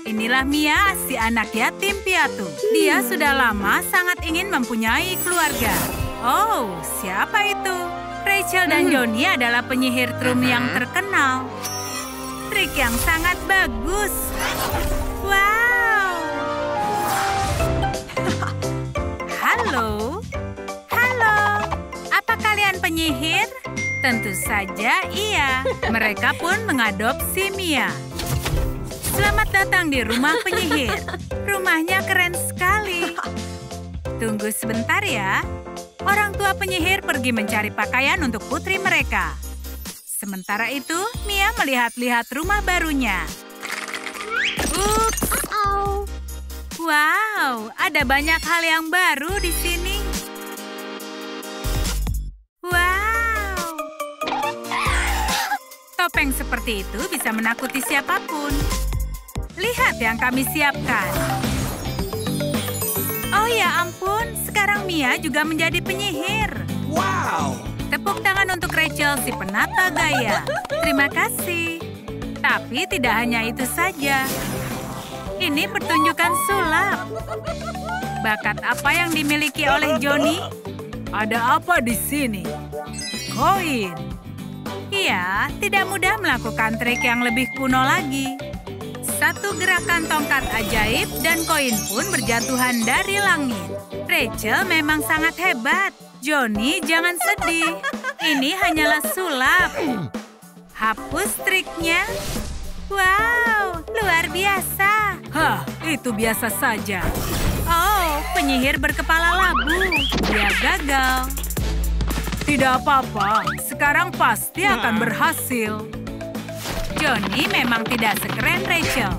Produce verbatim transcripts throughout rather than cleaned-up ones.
Inilah Mia, si anak yatim piatu. Dia sudah lama sangat ingin mempunyai keluarga. Oh, siapa itu? Rachel dan Johnny adalah penyihir trum yang terkenal. Trik yang sangat bagus. Wow. Halo. Halo. Apa kalian penyihir? Tentu saja iya. Mereka pun mengadopsi Mia. Selamat datang di rumah penyihir. Rumahnya keren sekali. Tunggu sebentar ya. Orang tua penyihir pergi mencari pakaian untuk putri mereka. Sementara itu, Mia melihat-lihat rumah barunya. Ups. Wow, ada banyak hal yang baru di sini. Wow. Topeng seperti itu bisa menakuti siapapun. Lihat yang kami siapkan. Oh ya ampun, sekarang Mia juga menjadi penyihir. Wow! Tepuk tangan untuk Rachel, si penata gaya. Terima kasih. Tapi tidak hanya itu saja. Ini pertunjukan sulap. Bakat apa yang dimiliki oleh Johnny? Ada apa di sini? Koin. Iya, tidak mudah melakukan trik yang lebih kuno lagi. Satu gerakan tongkat ajaib dan koin pun berjatuhan dari langit. Rachel memang sangat hebat. Johnny, jangan sedih. Ini hanyalah sulap. Hapus triknya. Wow, luar biasa. Hah, itu biasa saja. Oh, penyihir berkepala labu. Dia gagal. Tidak apa-apa, sekarang pasti akan berhasil. Johnny memang tidak sekeren Rachel.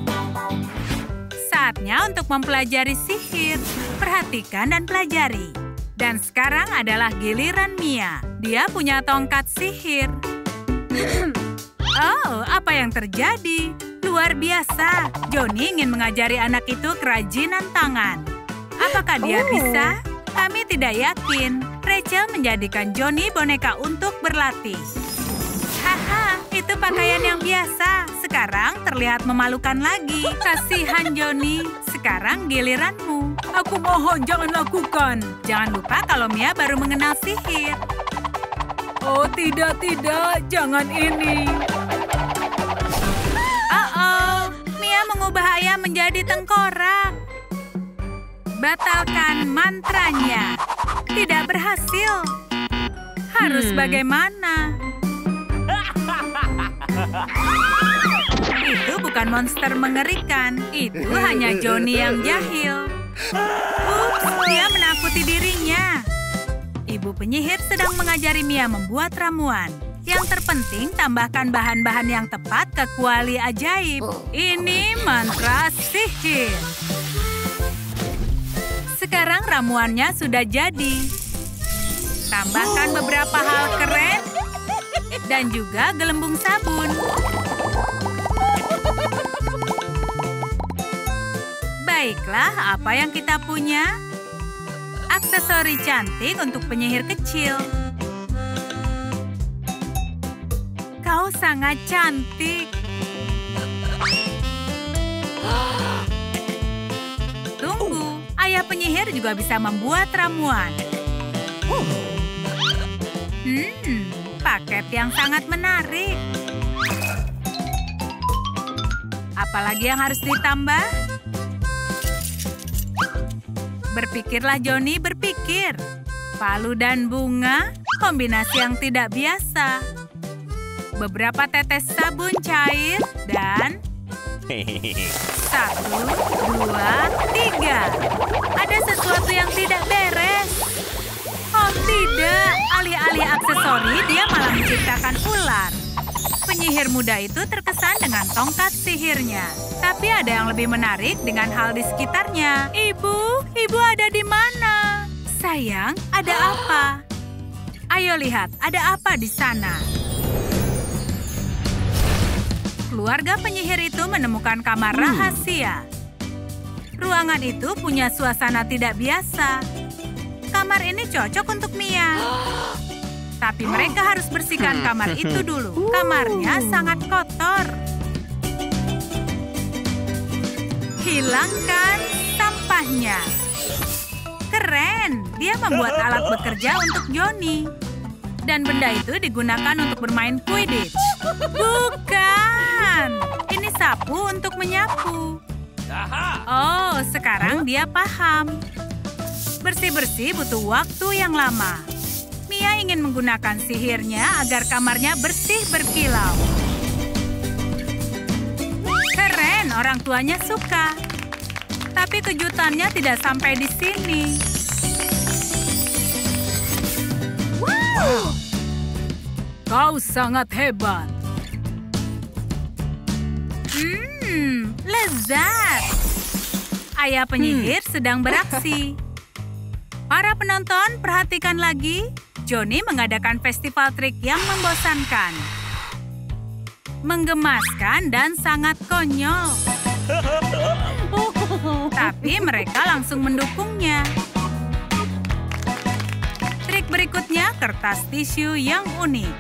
Saatnya untuk mempelajari sihir. Perhatikan dan pelajari. Dan sekarang adalah giliran Mia. Dia punya tongkat sihir. Oh, apa yang terjadi? Luar biasa. Johnny ingin mengajari anak itu kerajinan tangan. Apakah dia bisa? Kami tidak yakin. Rachel menjadikan Johnny boneka untuk berlatih. Haha, itu pakaian yang biasa. Sekarang terlihat memalukan lagi. Kasihan Johnny. Sekarang giliranmu. Aku mohon jangan lakukan. Jangan lupa kalau Mia baru mengenal sihir. Oh tidak, tidak. Jangan ini. Oh-oh. Mia mengubah ayam menjadi tengkorak. Batalkan mantranya. Tidak berhasil. Harus hmm. bagaimana? Itu bukan monster mengerikan. Itu hanya Johnny yang jahil. Ups, dia menakuti dirinya. Ibu penyihir sedang mengajari Mia membuat ramuan. Yang terpenting, tambahkan bahan-bahan yang tepat ke kuali ajaib. Ini mantra sihir. Sekarang ramuannya sudah jadi. Tambahkan beberapa hal keren dan juga gelembung sabun. Baiklah, apa yang kita punya? Aksesori cantik untuk penyihir kecil. Kau sangat cantik. Tunggu, ayah penyihir juga bisa membuat ramuan. Hmm, paket yang sangat menarik. Apalagi yang harus ditambah? Berpikirlah Johnny, berpikir. Palu dan bunga, kombinasi yang tidak biasa. Beberapa tetes sabun cair dan... Satu, dua, tiga. Ada sesuatu yang tidak beres. Oh tidak, alih-alih aksesori dia malah menciptakan ular. Penyihir muda itu terkesan dengan tongkat sihirnya. Tapi ada yang lebih menarik dengan hal di sekitarnya. Ibu, ibu ada di mana? Sayang, ada apa? Ayo lihat, ada apa di sana? Keluarga penyihir itu menemukan kamar rahasia. Ruangan itu punya suasana tidak biasa. Kamar ini cocok untuk Mia. Tapi mereka harus bersihkan kamar itu dulu. Kamarnya sangat kotor. hilangkan sampahnya. Keren, dia membuat alat bekerja untuk Johnny. Dan benda itu digunakan untuk bermain Quidditch. Bukan, ini sapu untuk menyapu. Oh, sekarang dia paham. Bersih-bersih butuh waktu yang lama. Mia ingin menggunakan sihirnya agar kamarnya bersih berkilau. Keren, orang tuanya suka. Tapi kejutannya tidak sampai di sini. Wow. Kau sangat hebat. Hmm, lezat. Ayah penyihir hmm. sedang beraksi. Para penonton, perhatikan lagi. Johnny mengadakan festival trik yang membosankan. Menggemaskan dan sangat konyol. Tapi mereka langsung mendukungnya. Trik berikutnya kertas tisu yang unik.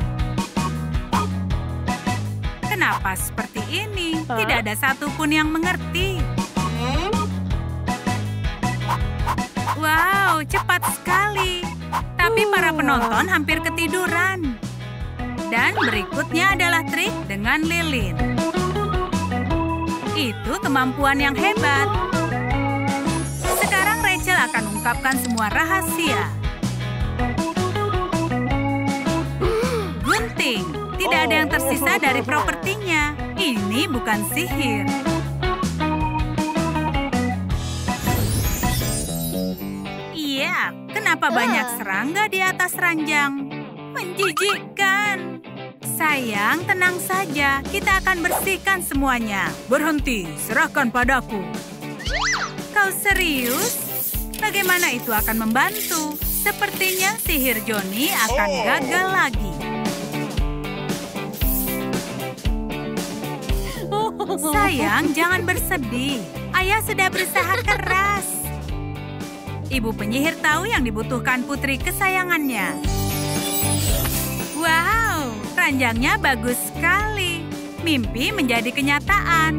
Kenapa seperti ini? Tidak ada satupun yang mengerti. Wow, cepat sekali. Tapi para penonton hampir ketiduran. Dan berikutnya adalah trik dengan lilin. Itu kemampuan yang hebat. Sekarang Rachel akan ungkapkan semua rahasia. Gunting, tidak ada yang tersisa dari propertinya. Ini bukan sihir. Iya, kenapa banyak serangga di atas ranjang? Menjijikkan. Sayang, tenang saja. Kita akan bersihkan semuanya. Berhenti, serahkan padaku. Kau serius? Bagaimana itu akan membantu? Sepertinya sihir Johnny akan gagal lagi. Sayang, jangan bersedih. Ayah sudah berusaha keras. Ibu penyihir tahu yang dibutuhkan putri kesayangannya. Wow, ranjangnya bagus sekali. Mimpi menjadi kenyataan.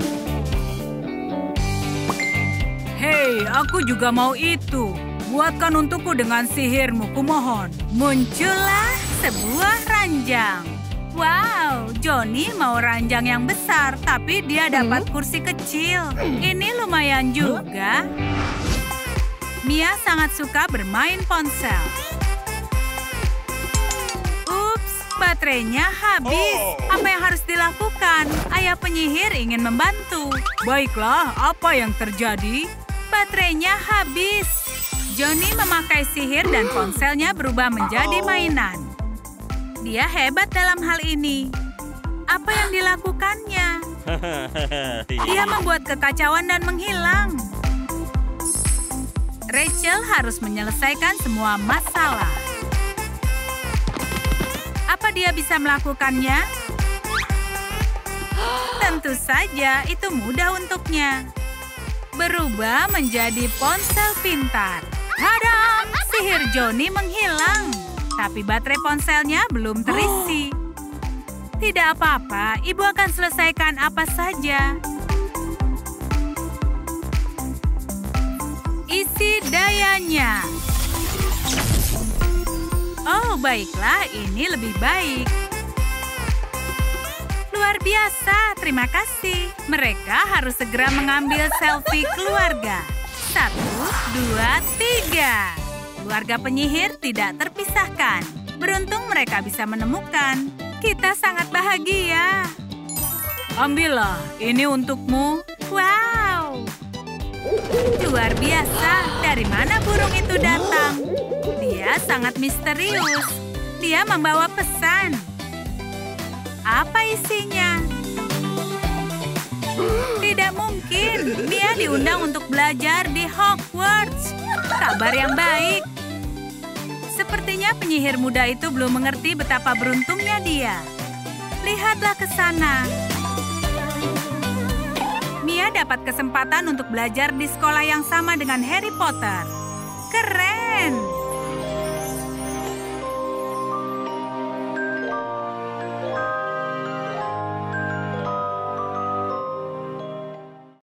Hei, aku juga mau itu. Buatkan untukku dengan sihirmu, kumohon. Muncullah sebuah ranjang. Wow, Johnny mau ranjang yang besar, tapi dia dapat kursi kecil. Ini lumayan juga. Mia sangat suka bermain ponsel. Ups, baterainya habis. Apa yang harus dilakukan? Ayah penyihir ingin membantu. Baiklah, apa yang terjadi? Baterainya habis. Johnny memakai sihir dan ponselnya berubah menjadi mainan. Dia hebat dalam hal ini. Apa yang dilakukannya? Dia membuat kekacauan dan menghilang. Rachel harus menyelesaikan semua masalah. Apa dia bisa melakukannya? Tentu saja, itu mudah untuknya. Berubah menjadi ponsel pintar. Hadam! Sihir Johnny menghilang. Tapi baterai ponselnya belum terisi. Tidak apa-apa, ibu akan selesaikan apa saja. Isi dayanya. Oh, baiklah, ini lebih baik. Luar biasa, terima kasih. Mereka harus segera mengambil selfie keluarga. Satu, dua, tiga. Keluarga penyihir tidak terpisahkan. Beruntung mereka bisa menemukan. Kita sangat bahagia. Ambillah, ini untukmu. Wow. Luar biasa, dari mana burung itu datang? Dia sangat misterius. Dia membawa pesan. Apa isinya? Tidak mungkin. Dia diundang untuk belajar di Hogwarts. Kabar yang baik. Sepertinya penyihir muda itu belum mengerti betapa beruntungnya dia. Lihatlah ke sana. Mia dapat kesempatan untuk belajar di sekolah yang sama dengan Harry Potter. Keren!